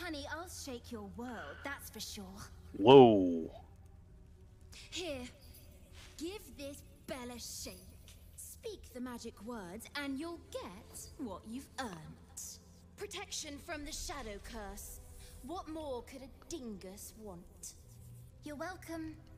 money, I'll shake your world, that's for sure. Whoa. Here, give this bell a shake. Speak the magic words and you'll get what you've earned. Protection from the shadow curse. What more could a dingus want? You're welcome.